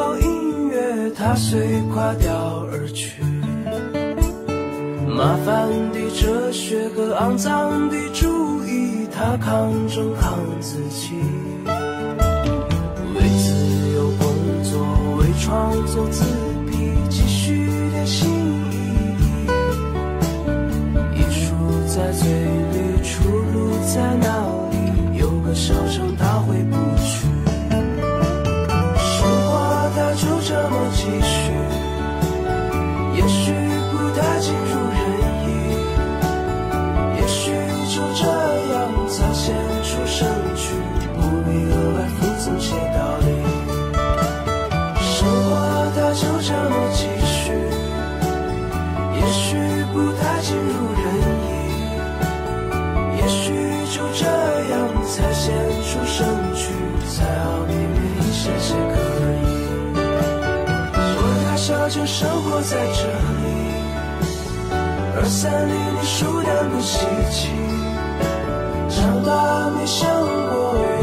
到音乐，它随垮掉而去。麻烦的哲学和肮脏的主义，它抗争抗自己。为自由工作，为创作自闭，继续点新意义。艺术在嘴里，出路在哪里？有个小城它回不去，生活它就这么继续，也许不太尽如人意，也许就这样才显出生趣，不必额外附赠些道理。生活它就这么继续，也许不太尽如人意，也许就这样才显出生趣，才好避免一些些刻意。我太小就生活在这里，而三里的数量不稀奇，长大没想过